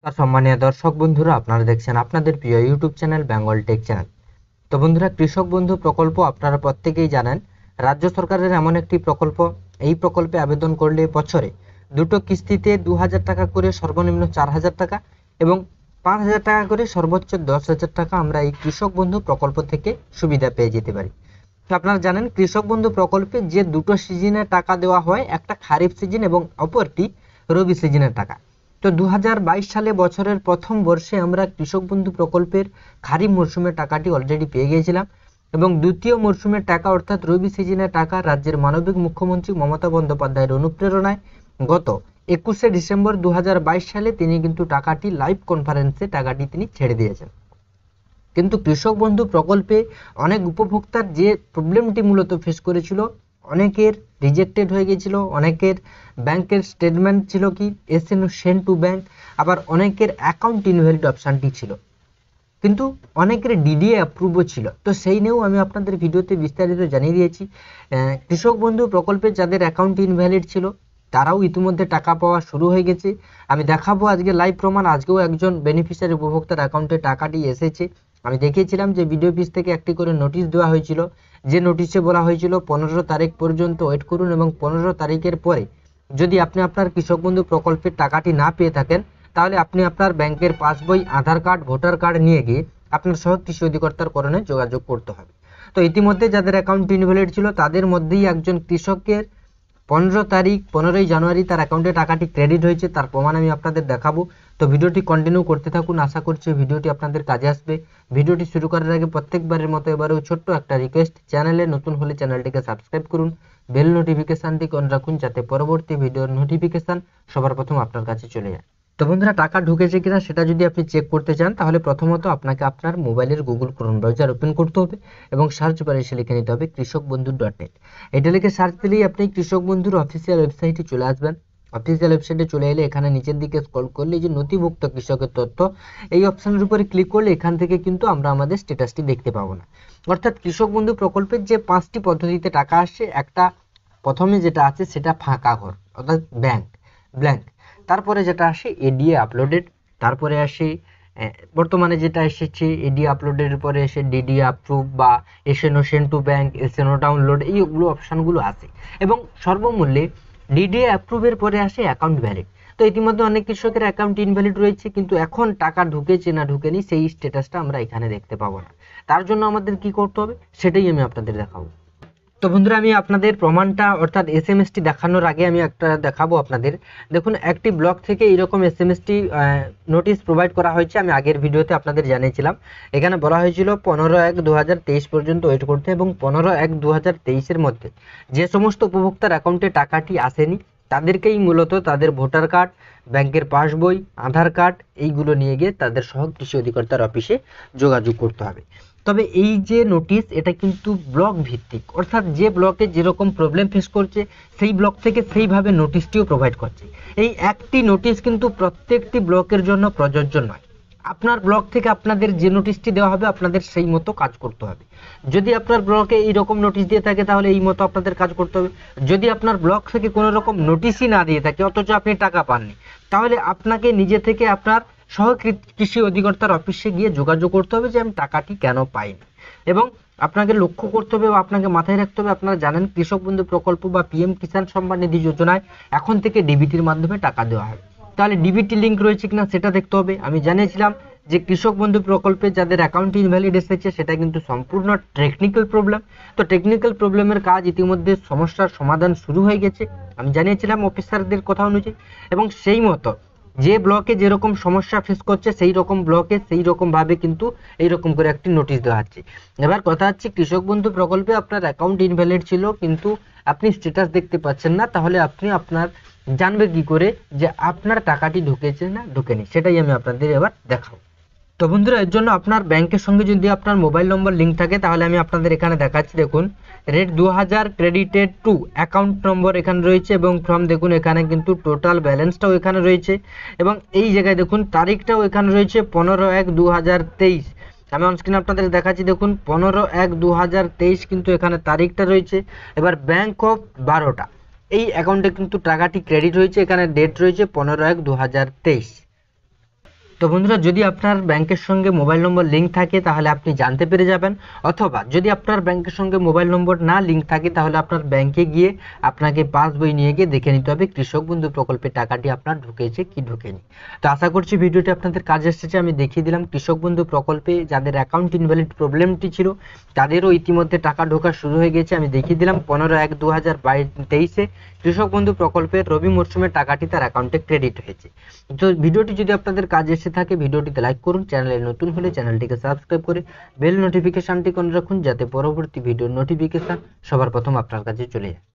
সম্মানীয় দর্শক বন্ধুরা, আপনারা দেখছেন আপনাদের প্রিয় YouTube channel Bengal tech channel. তো বন্ধুরা, কৃষক বন্ধু প্রকল্প আপনারা প্রত্যেকেই জানেন, রাজ্য সরকারের এমন একটি প্রকল্প। এই প্রকল্পে আবেদন করলে বছরে দুটো কিস্তিতে 2000 টাকা করে, সর্বনিম্ন 4000 টাকা এবং 5000 টাকা করে সর্বোচ্চ 10,000 টাকা আমরা এই কৃষক বন্ধু প্রকল্প থেকে সুবিধা পেয়ে যেতে পারি। আপনারা জানেন, কৃষক বন্ধু প্রকল্পে যে দুটো সিজনে টাকা দেওয়া হয়, একটা খারিফ সিজন এবং অপরটি রবি সিজনের টাকা। তো 2022 সালে বছরের প্রথম বর্ষে আমরা কৃষক বন্ধু প্রকল্পের খারিফ মরশুমের টাকাটি অলরেডি পেয়ে গিয়েছিলাম এবং দ্বিতীয় মরশুমের টাকা অর্থাৎ রবি সিজনের টাকা রাজ্যের মানবিক মুখ্যমন্ত্রী মমতা বন্দ্যোপাধ্যায়ের অনুপ্রেরণায় গত 21শে ডিসেম্বর 2022 সালে তিনি কিন্তু টাকাটি লাইভ কনফারেন্সে টাকাটি তিনি ছেড়ে দিয়েছেন। কিন্তু কৃষক বন্ধু প্রকল্পে অনেক উপভোক্তার যে প্রবলেমটি মূলত ফেস করেছিল, অনেকের রিজেক্টেড হয়ে গিয়েছিল, অনেকের ব্যাংকের স্টেটমেন্ট ছিল কি সেন্ড টু ব্যাংক, আবার অনেকের অ্যাকাউন্ট ইনভ্যালিড অপশানটি ছিল, কিন্তু অনেকের ডিডিএ অ্যাপ্রুভও ছিল। তো সেই নিয়েও আমি আপনাদের ভিডিওতে বিস্তারিত জানিয়ে দিয়েছি। কৃষক বন্ধু প্রকল্পে যাদের অ্যাকাউন্ট ইনভ্যালিড ছিল তারাও ইতিমধ্যে টাকা পাওয়া শুরু হয়ে গেছে। আমি দেখাবো আজকে লাইভ প্রমাণ। আজকেও একজন বেনিফিশিয়ারি উপভোক্তার অ্যাকাউন্টে টাকাটি এসেছে। আমি দেখিয়েছিলাম যে ভিডিও পিস থেকে একটি করে নোটিশ দেওয়া হয়েছিল, যে নোটিশে বলা হয়েছিল 15 তারিখ পর্যন্ত ওয়েট করুন এবং 15 তারিখের পরে যদি আপনি আপনার কৃষক বন্ধু প্রকল্পের টাকাটি না পেয়ে থাকেন, তাহলে আপনি আপনার ব্যাংকের পাসবই, আধার কার্ড, ভোটার কার্ড নিয়ে গিয়ে আপনার সহ কৃষি অধিকর্তাকরণে যোগাযোগ করতে হবে। তো ইতিমধ্যে যাদের অ্যাকাউন্ট ইনভ্যালিড ছিল তাদের মধ্যেই একজন কৃষকের 15ই জানুয়ারি তার অ্যাকাউন্টে টাকাটি ক্রেডিট হয়েছে, তার প্রমাণ আমি আপনাদের দেখাবো। তো ভিডিওটি কন্টিনিউ করতে থাকুন, আশা করছি ভিডিওটি আপনাদের কাজে আসবে। ভিডিওটি শুরু করার আগে প্রত্যেকবারের মতো এবারেও ছোট্ট একটা রিকোয়েস্ট, চ্যানেলে নতুন হলে চ্যানেলটিকে সাবস্ক্রাইব করুন, বেল নোটিফিকেশনটিকে অন রাখুন যাতে পরবর্তী ভিডিওর নোটিফিকেশন সবার প্রথম আপনার কাছে চলে যায়। তো বন্ধুরা, টাকা ঢুকেছে কিনা সেটা যদি আপনি চেক করতে চান, তাহলে প্রথমত আপনাকে আপনার মোবাইলের গুগল ক্রোম ব্রাউজার ওপেন করতে হবে এবং সার্চ বারে এসে লিখে নিতে হবে কৃষকবন্ধু.net। এটা লিখে সার্চ দিলেই আপনি কৃষক বন্ধুর অফিসিয়াল ওয়েবসাইটে চলে আসবেন। অফিসিয়াল ওয়েবসাইটে চলে এলে এখানে নিচের দিকে স্ক্রল করলে যে নথিভুক্ত কৃষকের তথ্য, এই অপশনের উপরে ক্লিক করলে এখান থেকে কিন্তু আমরা আমাদের স্ট্যাটাসটি দেখতে পাবো না। অর্থাৎ কৃষক বন্ধু প্রকল্পের যে 5টি পদ্ধতিতে টাকা আসছে, একটা প্রথমে যেটা আছে সেটা ফাঁকা ঘর অর্থাৎ ব্ল্যাঙ্ক, তারপরে যেটা আসে এডিএ আপলোডেড, তারপরে আসে বর্তমানে যেটা এসেছে এডিএ আপলোডের পরে এসে ডিডি অ্যাপ্রুভ বা SNO send to bank, SNO download, এইগুলো অপশানগুলো আছে এবং সর্বমূল্যে ডিডিএ অ্যাপ্রুভের পরে আসে অ্যাকাউন্ট ভ্যালিড। তো ইতিমধ্যে অনেক কৃষকের অ্যাকাউন্ট ইনভ্যালিড রয়েছে, কিন্তু এখন টাকা ঢুকেছে না ঢুকেনি সেই স্ট্যাটাসটা আমরা এখানে দেখতে পাবো না। তার জন্য আমাদের কি করতে হবে সেটাই আমি আপনাদের দেখাবো। তো বন্ধুরা, আমি আপনাদের প্রমাণটা অর্থাৎ এসএমএসটি দেখানোর আগে আমি একটা দেখাবো আপনাদের। দেখুন, একটি ব্লক থেকে এইরকম এসএমএসটি নোটিশ প্রোভাইড করা হয়েছে। আমি আগের ভিডিওতে আপনাদের জানিয়েছিলাম, এখানে বলা হয়েছিল 15/1/2023 পর্যন্ত ওয়েট করতে এবং 15/1/2023-এর মধ্যে যে সমস্ত উপভোক্তার অ্যাকাউন্টে টাকাটি আসেনি তাদেরকেই মূলত তাদের ভোটার কার্ড, ব্যাংকের পাসবই, আধার কার্ড এইগুলো নিয়ে গিয়ে তাদের সহ কৃষি অধিকর্তার অফিসে যোগাযোগ করতে হবে। তবে এই যে নোটিশ, এটা কিন্তু ব্লক ভিত্তিক, অর্থাৎ যে ব্লকে যেরকম প্রবলেম ফেস করছে সেই ব্লক থেকে সেইভাবে নোটিশটিও প্রোভাইড করছে। এই একটি নোটিশ কিন্তু প্রত্যেকটি ব্লকের জন্য প্রযোজ্য নয়। আপনার ব্লক থেকে আপনাদের যে নোটিশটি দেওয়া হবে আপনাদের সেই মতো কাজ করতে হবে। যদি আপনার ব্লকে এইরকম নোটিশ দিয়ে থাকে তাহলে এই মতো আপনাদের কাজ করতে হবে। যদি আপনার ব্লক থেকে কোনো রকম নোটিশই না দিয়ে থাকে অথচ আপনি টাকা পাননি, তাহলে আপনাকে নিজে থেকে আপনার সহ কৃষি অধিকর্তার অফিসে গিয়ে যোগাযোগ করতে হবে যে আমি টাকাটি কেন পাইনি। এবং আপনাকে লক্ষ্য করতে হবে বা আপনাকে মাথায় রাখতে হবে, আপনারা জানেন কৃষক বন্ধু প্রকল্প বা পিএম কিষাণ সম্মান নিধি যোজনায় এখন থেকে ডিবিটির মাধ্যমে টাকা দেওয়া হবে। তাহলে ডিবিটি লিঙ্ক রয়েছে কিনা সেটা দেখতে হবে। আমি জানিয়েছিলাম যে কৃষক বন্ধু প্রকল্পে যাদের অ্যাকাউন্ট ইনভ্যালিড এসেছে সেটা কিন্তু সম্পূর্ণ টেকনিক্যাল প্রবলেম। তো টেকনিক্যাল প্রবলেমের কাজ ইতিমধ্যে সমস্যার সমাধান শুরু হয়ে গেছে, আমি জানিয়েছিলাম অফিসারদের কথা অনুযায়ী। এবং সেই মতো যে ব্লকে যেরকম সমস্যা ফেস করছে সেই রকম ব্লকে সেই রকম ভাবে কিন্তু এইরকম করে একটি নোটিশ দেওয়া হচ্ছে। এবার কথা হচ্ছে, কৃষক বন্ধু প্রকল্পে আপনার অ্যাকাউন্ট ইনভ্যালিড ছিল কিন্তু আপনি স্ট্যাটাস দেখতে পাচ্ছেন না, তাহলে আপনি আপনার জানবে কি করে যে আপনার টাকাটি ঢুকেছে না ঢুকেনি, সেটাই আমি আপনাদের এবার দেখাবো। তো বন্ধুরা, এর জন্য আপনার ব্যাংকের সঙ্গে যদি আপনার মোবাইল নম্বর লিঙ্ক থাকে তাহলে আমি আপনাদের এখানে দেখাচ্ছি। দেখুন, rate 2000 credited to account number এখানে রয়েছে এবং ফ্রম দেখুন এখানে কিন্তু টোটাল ব্যালেন্সটাও এখানে রয়েছে এবং এই জায়গায় দেখুন তারিখটাও এখানে রয়েছে 15/1/2023। আমি অনস্ক্রিন আপনাদের দেখাচ্ছি, দেখুন 15/1/2023 কিন্তু এখানে তারিখটা রয়েছে। এবার ব্যাংক অফ বারোটা, এই অ্যাকাউন্টে কিন্তু টাকাটি ক্রেডিট হয়েছে, এখানে ডেট রয়েছে 15/1/2023। তো বন্ধুরা, যদি আপনার ব্যাংকের সঙ্গে মোবাইল নম্বর লিঙ্ক থাকে তাহলে আপনি জানতে পেরে যাবেন, অথবা যদি আপনার ব্যাংকের সঙ্গে মোবাইল নম্বর না লিঙ্ক থাকে তাহলে আপনার ব্যাংকে গিয়ে আপনাকে পাসবই নিয়ে গিয়ে দেখে নিতে হবে কৃষক বন্ধু প্রকল্পের টাকাটি আপনার ঢুকেছে কি ঢুকেনি। তো আশা করছি ভিডিওটি আপনাদের কাজে এসেছে। আমি দেখিয়ে দিলাম কৃষক বন্ধু প্রকল্পে যাদের অ্যাকাউন্ট ইনভ্যালিড প্রবলেমটি ছিল তাদেরও ইতিমধ্যে টাকা ঢোকা শুরু হয়ে গেছে। আমি দেখিয়ে দিলাম 15/1/2023 কৃষক বন্ধু প্রকল্পের রবি মরশুমের টাকাটি তার অ্যাকাউন্টে ক্রেডিট হয়েছে। তো ভিডিওটি যদি আপনাদের কাজে এসে থাকে ভিডিওটিতে লাইক করুন, চ্যানেলে নতুন হলে চ্যানেলটিকে সাবস্ক্রাইব করে বেল নোটিফিকেশনটি অন রাখুন যাতে পরবর্তী ভিডিওর নোটিফিকেশন সবার প্রথম আপনার কাছে চলে যায়।